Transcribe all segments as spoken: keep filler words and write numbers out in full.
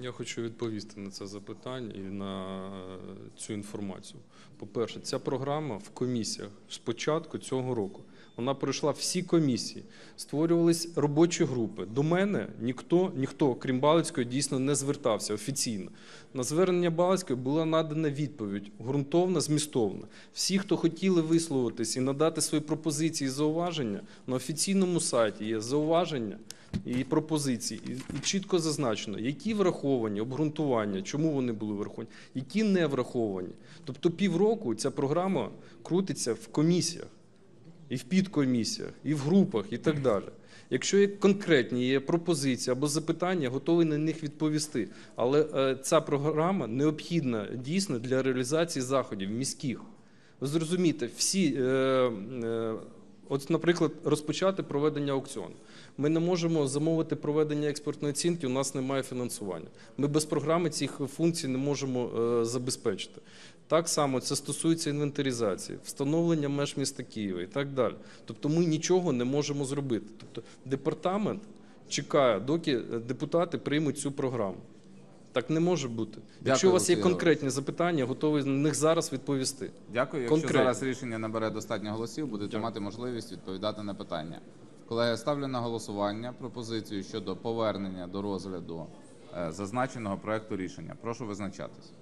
Я хочу відповісти на це запитання і на цю інформацію. По-перше, ця програма в комісіях з початку цього року. Вона пройшла всі комісії, створювались робочі групи. До мене ніхто, ніхто, крім Балицької, дійсно не звертався офіційно. На звернення Балицької була надана відповідь, ґрунтовна, змістовна. Всі, хто хотіли висловитись і надати свої пропозиції і зауваження, на офіційному сайті є зауваження і пропозиції. І чітко зазначено, які враховані, обґрунтування, чому вони були враховані, які не враховані. Тобто півроку ця програма крутиться в комісіях. І в підкомісіях, і в групах, і так далі. Якщо є конкретні є пропозиції або запитання, готовий на них відповісти. Але е, ця програма необхідна дійсно для реалізації заходів міських. Ви зрозумієте, всі, е, е, от, наприклад, розпочати проведення аукціону. Ми не можемо замовити проведення експертної оцінки, у нас немає фінансування. Ми без програми цих функцій не можемо е, забезпечити. Так само це стосується інвентаризації, встановлення меж міста Києва і так далі. Тобто ми нічого не можемо зробити. Тобто департамент чекає, доки депутати приймуть цю програму. Так не може бути. Дякую, якщо у вас є конкретні запитання, готовий на них зараз відповісти. Дякую. Якщо конкретні. Зараз рішення набере достатньо голосів, будете Дякую. мати можливість відповідати на питання. Колеги, ставлю на голосування пропозицію щодо повернення до розгляду е, зазначеного проекту рішення. Прошу визначатись.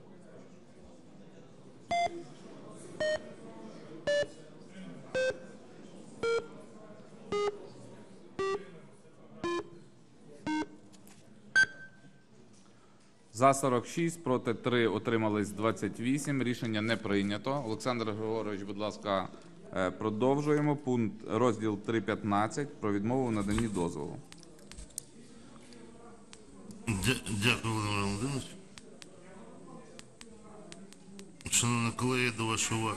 За сорок шість, проти три, утримались двадцять вісім. Рішення не прийнято. Олександр Григорович, будь ласка, продовжуємо. Пункт розділ три точка п'ятнадцять про відмову в наданні дозволу. Дякую, Володимир Володимирович. Шановні колеги, до вашої уваги.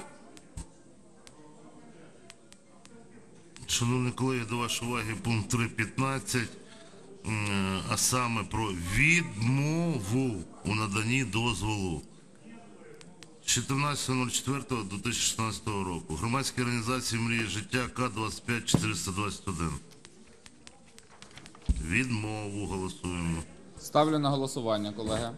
Шановні колеги, до вашої уваги пункт три точка п'ятнадцять, а саме про відмову у наданні дозволу чотирнадцятого четвертого дві тисячі шістнадцятого року. Громадська організація «Мрія життя» К двадцять п'ять чотириста двадцять один. Відмову голосуємо. Ставлю на голосування, колеги.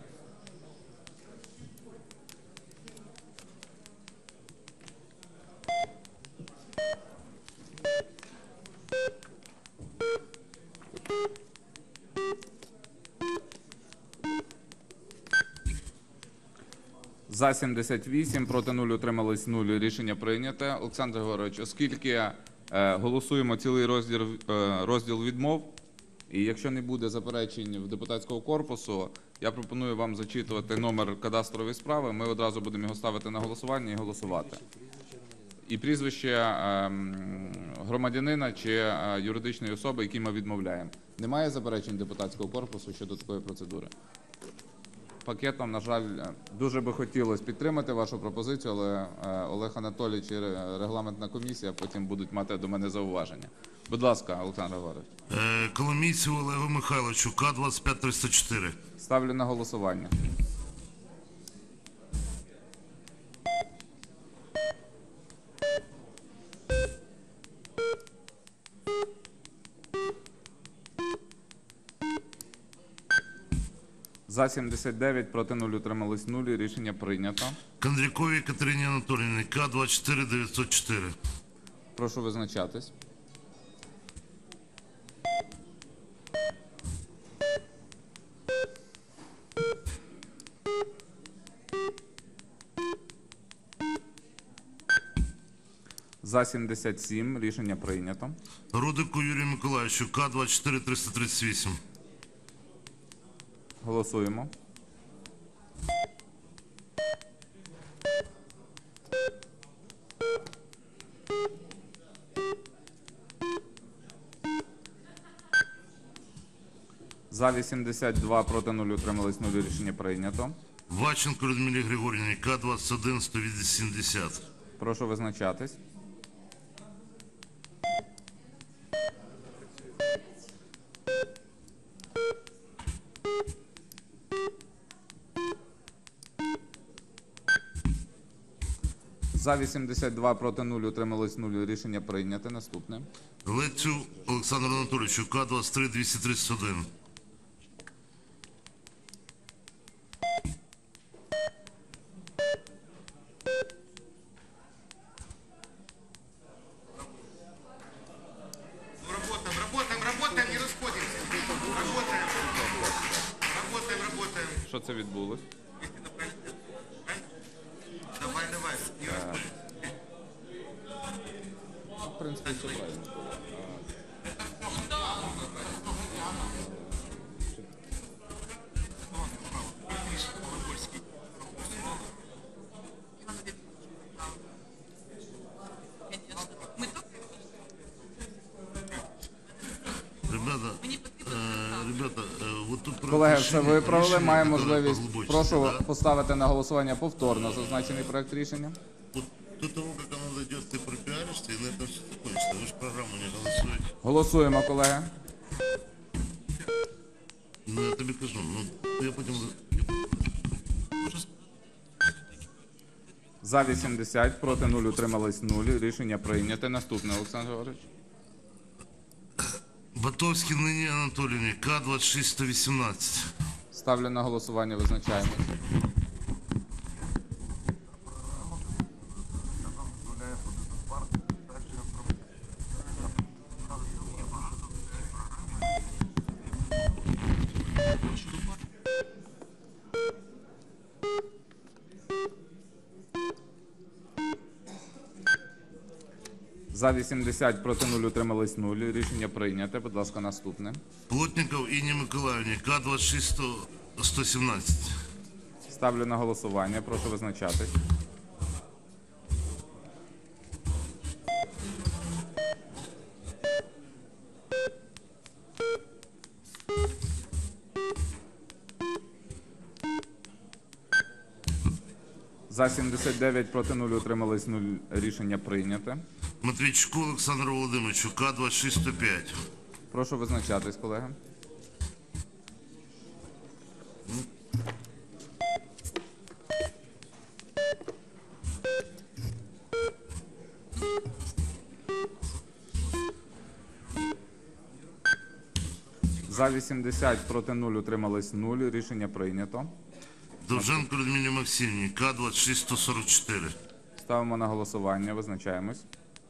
За сімдесят вісім, проти нуль, утримались нуль. Рішення прийняте. Олександр Григорович, оскільки е, голосуємо цілий розділ, е, розділ відмов, і якщо не буде заперечень в депутатського корпусу, я пропоную вам зачитувати номер кадастрової справи, ми одразу будемо його ставити на голосування і голосувати. І прізвище е, громадянина чи е, юридичної особи, якій ми відмовляємо. Немає заперечень депутатського корпусу щодо такої процедури? Пакетом, на жаль, дуже би хотілося підтримати вашу пропозицію, але Олег Анатолійович і регламентна комісія потім будуть мати до мене зауваження. Будь ласка, Олександр Григорович. Коломійцеву Олегу Михайловичу, К двадцять п'ять триста чотири. Ставлю на голосування. За сімдесят дев'ять, проти нуль, утримались нуль. Рішення прийнято. Кондряковій Катерині Анатоліївні, К двадцять чотири дев'ятсот чотири. Прошу визначатись. За сімдесят сім. Рішення прийнято. Рудику Юрію Миколаївичу, К двадцять чотири триста тридцять вісім. Голосуємо. За вісімдесят два, проти нуль, утримались нуль. Рішення прийнято. Ващенко Людмилі Григорівні, К двадцять один сто вісімдесят. Прошу визначатись. За вісімдесят два, проти нуль, утримались нуль. Рішення прийняте. Наступне. Лецю Олександру Анатолійовичу, К двадцять три двісті тридцять один. що це відбулось? Давай, давай. В принципі, все правильно було. Ребята, е, ребята, е, от тут про Колеги, все рішення- виправили. рішення, Маємо яке можливість. поглибочити, Прошу да? поставити на голосування повторно зазначений проект рішення. Вот до того, как оно дойдет, ты пропиаришься, и на этом все закончится. Вы же программу не голосуете. Голосуємо, колеги. Ну, я тобі кажу, ну, я потім... За вісімдесят, проти нуль, утримались нуль. Рішення прийнято. Наступне, Олександр Григорович. Батовський Нині Анатоліївні, К двадцять шість сто вісімнадцять. Ставлю на голосування, визначаємо. За вісімдесят, проти нуль, утримались нуль. Рішення прийнято. Будь ласка, наступне. Плотников Інні Миколаївні, К двадцять шість сто сімнадцять. Ставлю на голосування. Прошу визначатись. За сімдесят дев'ять, проти нуль, утримались нуль. Рішення прийнято. Матвійчуку Олександру Володимировичу, К двадцять шість сто п'ять. Прошу визначатись, колеги. За вісімдесят, проти нуль, утримались нуль. Рішення прийнято. Довженко Людмилі Максимівні, К двадцять шість сто сорок чотири. Ставимо на голосування, визначаємось.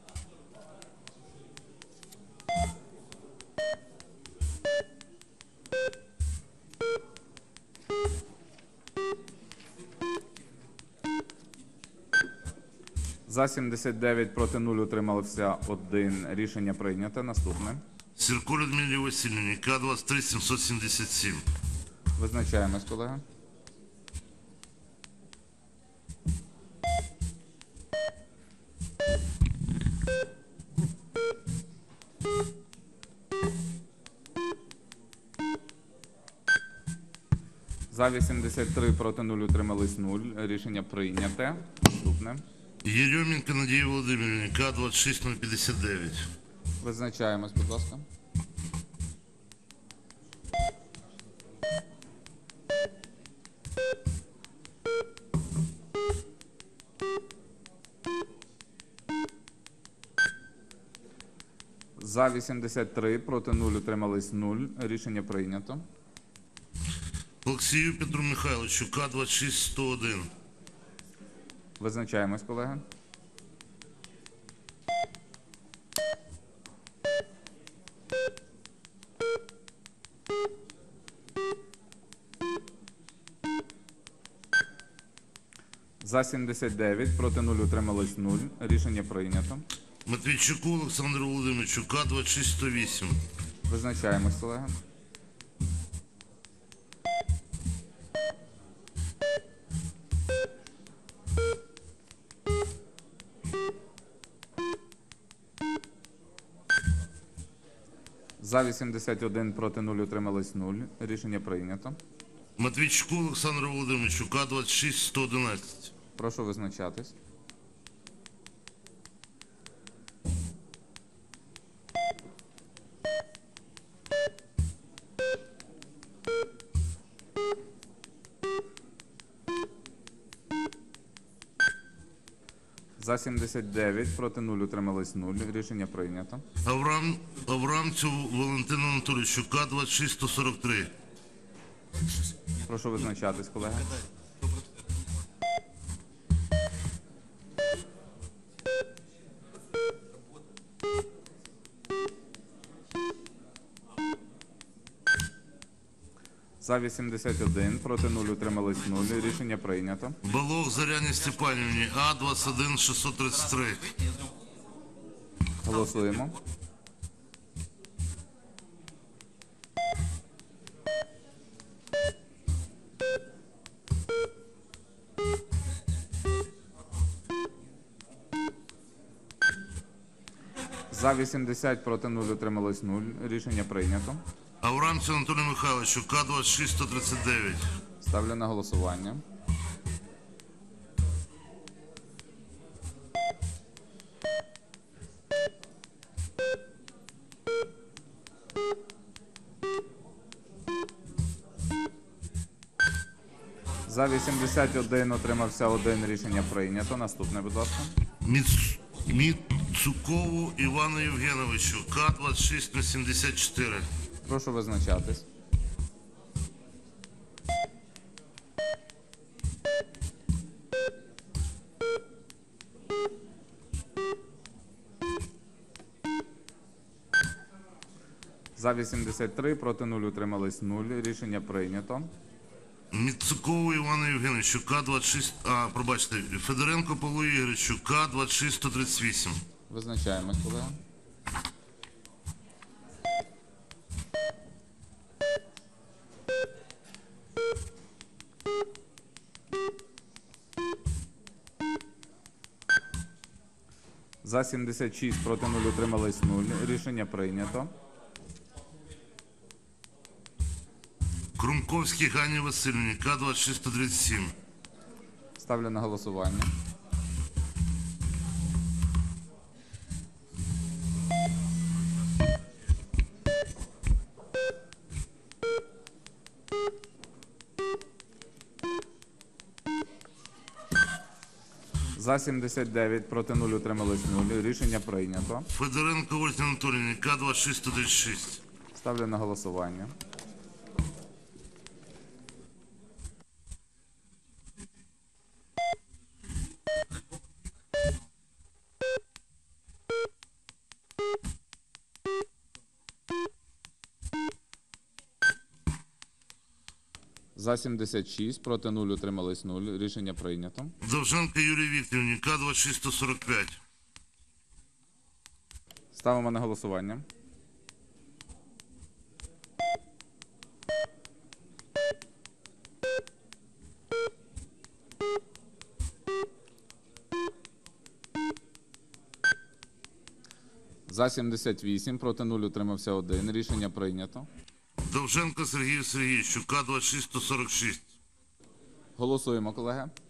За сімдесят дев'ять, проти нуль, утримався один. Рішення прийнято. Наступне. Сірко Людмилі Васильівні, К двадцять три сімсот сімдесят сім. Визначаємось, колеги. За вісімдесят три, проти нуль, утримались нуль. Рішення прийняте. Наступне. Єрьомінка Надії Володимирівні, К двадцять шість нуль п'ятдесят дев'ять. Визначаємось, будь ласка. За вісімдесят три, проти нуль, утримались нуль. Рішення прийнято. Олексію Петру Михайловичу, К двадцять шість сто один. Визначаємось, колеги. За сімдесят дев'ять, проти нуль, утримались нуль. Рішення прийнято. Матвійчуку Олександру Володимировичу, К двадцять шість сто вісім. Визначаємось, колеги. За вісімдесят один, проти нуль, утримались нуль. Рішення прийнято. Матвійчуку Олександру Володимировичу, К двадцять шість сто одинадцять. Прошу визначатись. За сімдесят дев'ять, проти нуль, утримались нуль. Рішення прийнято. Аврам, Аврамцю Валентину Анатолійовичу, К двадцять шість сто сорок три. Прошу визначатись, колеги. За вісімдесят один, проти нуль, утримались нуль. Рішення прийнято. Балог Заряні Степанівні, А двадцять один шістсот тридцять три. Голосуємо. За вісімдесят, проти нуль, утрималось нуль. Рішення прийнято. Аврамцю Анатолію Михайловичу, К двадцять шість сто тридцять дев'ять. Ставлю на голосування. За вісімдесят один, утримався один. Рішення прийнято. Наступне, будь ласка. Міц... Міцукову Івану Євгеновичу, К двадцять шість сімдесят чотири. Прошу визначатись. За вісімдесят три, проти нуль, утримались нуль. Рішення прийнято. Міцукову Івану Євгеновичу, К двадцять шість, а, пробачте, Федоренко Павлу Ігоревичу, К двадцять шість сто тридцять вісім. Визначаємось, колеги. За сімдесят шість, проти нуль, утримались нуль. Рішення прийнято. Крумковський Ганні Васильівні, К двадцять шість сто тридцять сім. Ставлю на голосування. За сімдесят дев'ять, проти нуль, утримались нуль. Рішення прийнято. Федоренко Ольга Анатоліївні, К двадцять шість сто тридцять шість. Ставлю на голосування. За сімдесят шість, проти нуль, утримались нуль. Рішення прийнято. Довженко Юрій Вікторівні, К двадцять шість сто сорок п'ять. Ставимо на голосування. За сімдесят вісім, проти нуль, утримався один. Рішення прийнято. Довженко Сергію Сергійовичу, К двадцять шість сто сорок шість. Голосуємо, колеги.